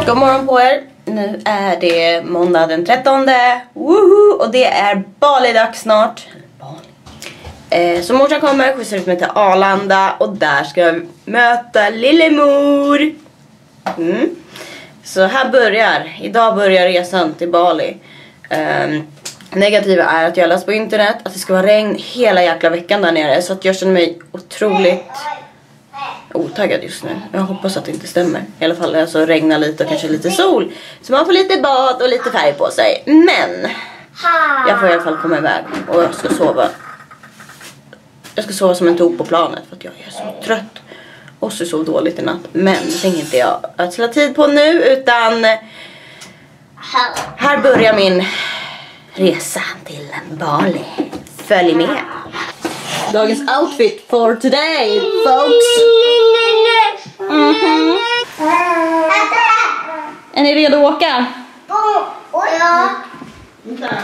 God morgon på er. Nu är det måndag den 13:e. Woohoo! Och det är Bali-dags snart. Så morsan kommer, skjutsar ut mig till Arlanda. Och där ska jag möta Lillemor. Så här idag börjar resan till Bali. Negativa är att jag läst på internet att det ska vara regn hela jäkla veckan där nere. Så att jag känner mig otroligt otaggad just nu. Jag hoppas att det inte stämmer. I alla fall alltså regnar lite och kanske lite sol. Så man får lite bad och lite färg på sig. Men jag får i alla fall komma iväg. Och jag ska sova. Jag ska sova som en tok på planet. För att jag är så trött. Och så sov dåligt i natt. Men det tänker inte jag ödsla tid på nu. Utan här börjar min resa till Bali. Följ med. Dagens outfit for today, folks. Är ni redo att åka? Ja. Titta.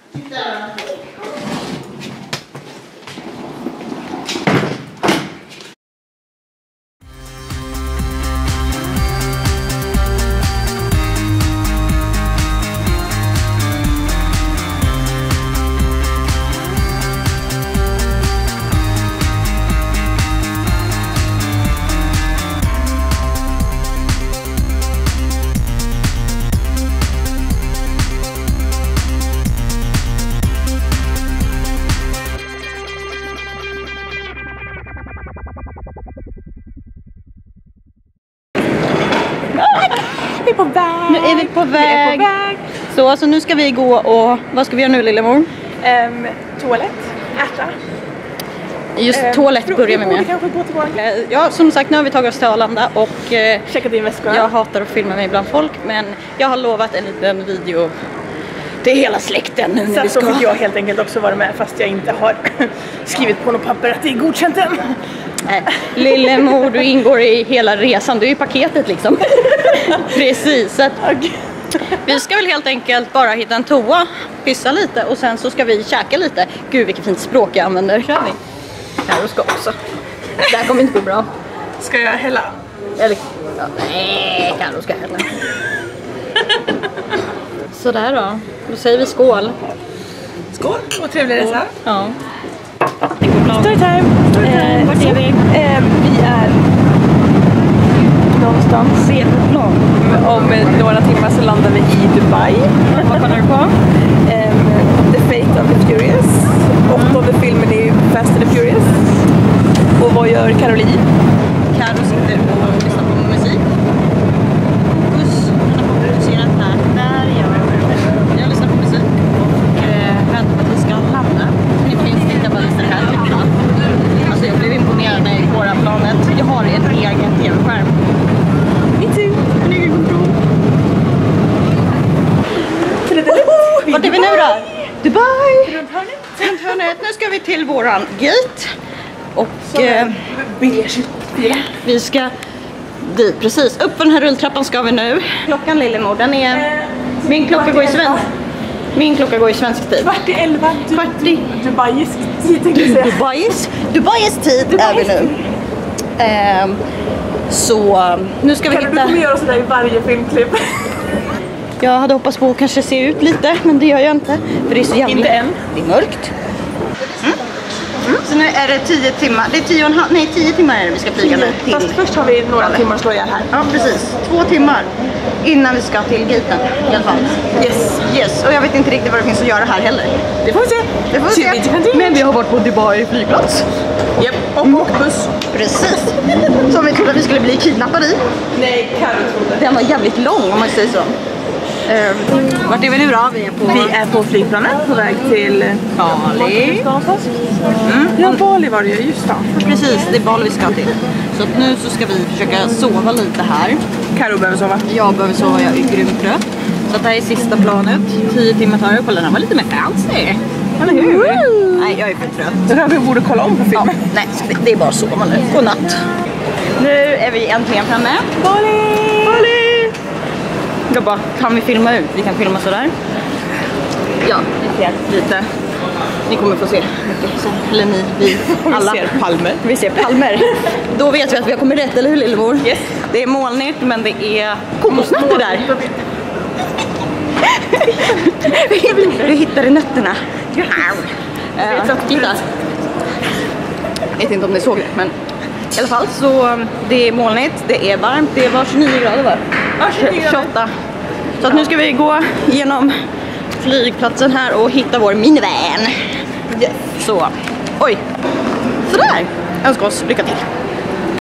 Vi är på väg. Nu är vi på väg. Så alltså, nu ska vi gå och... Vad ska vi göra nu, Lillemor? Toalett. Äta. Just toalett börjar vi med. Kanske gå tillbaka. Ja, som sagt, nu har vi tagit oss till Arlanda och checkat in väskorna. jag hatar att filma mig bland folk, men jag har lovat en liten video till hela släkten nu när vi ska. Så fick jag helt enkelt också vara med fast jag inte har skrivit på något papper att det är godkänt än. Lillemor, du ingår i hela resan, du är i paketet liksom. Precis, så att vi ska väl helt enkelt bara hitta en toa, pissa lite och sen så ska vi käka lite. Gud vilket fint språk jag använder. Kör vi. Karo ska också. Det här kommer inte gå bra. Ska jag hälla? Eller, ja, nej, Karo ska hälla. Sådär då. Då säger vi skål. Skål och trevlig resa. Ja. Storytime. Vart är vi? Vi är någonstans. Se på plan. Om några timmar så landar vi i Dubai. Vad kollar du på? The Fate of the Furious. 8:e filmen i Fast and the Furious. Och vad gör Caroline? Karo sitter och lyssnar på musik. Buss, han har producerat här. Där gör jag. Jag lyssnar på musik och väntar på att vi ska landa. Det finns inte bara det här. Alltså jag blev imponerad när jag gick på det här planet. Jag har en egen tv-skärm. Me too. En egen kontroll. Vart är vi nu då? Dubai! Runt hörnet. Nu ska vi till våran gate. Och vi ska dit, precis. Upp för den här rulltrappan ska vi nu. Klockan Lillemor, den är... Min klocka går i svensk. Min klocka går i svensk tid. 10:15. Dubais tid tänkte jag säga. Dubais tid är vi nu. Så nu ska vi hitta... Du kommer göra sådär i varje filmklipp. Jag hade hoppats på att kanske se ut lite, men det gör jag inte. För det är så jävla... Inte än. Det är mörkt. Så nu är det 10 timmar. Det är 10 timmar är det vi ska flyga nu till. Fast först har vi några timmar slå ihjäl här. Ja, precis. 2 timmar innan vi ska till gaten i alla fall. Yes. Och jag vet inte riktigt vad det finns att göra här heller. Det får vi se. Men vi har varit på Dubai flygplats. Japp, och buss. Precis. Som vi trodde att vi skulle bli kidnappade i. Nej, Karo trodde. Den var jävligt lång om man säger så. Vart är vi nu då? Vi är på flygplanet på väg till Bali. Ja, Bali var det ju, just det. Precis, det är Bali vi ska till. Så att nu så ska vi försöka sova lite här. Karo behöver sova. Jag behöver sova, jag är grymt trött. Så att det här är sista planet. 10 timmar tar jag. Kolla, den var lite mer fancy. Eller hur? Nej, jag är för trött. Då kanske vi borde kolla om på filmen. Ja, nej, det är bara att sova nu. Godnatt. Nu är vi äntligen framme. Bali! Jag bara, kan vi filma ut? Vi kan filma sådär. Ja, lite. ni kommer få se mycket sen. Eller vi alla. Vi ser palmer. Vi ser palmer. Då vet vi att vi har kommit rätt, eller hur lillemor? Yes. Det är molnigt, men det är kokosnötter där. Vi hittade nötterna. Titta. Jag vet inte om ni såg det, men i alla fall så det är molnigt, det är varmt, det var 29 grader va? 28. Så att nu ska vi gå genom flygplatsen här och hitta vår minivan. Så, oj. Sådär. Jag önskar oss lycka till.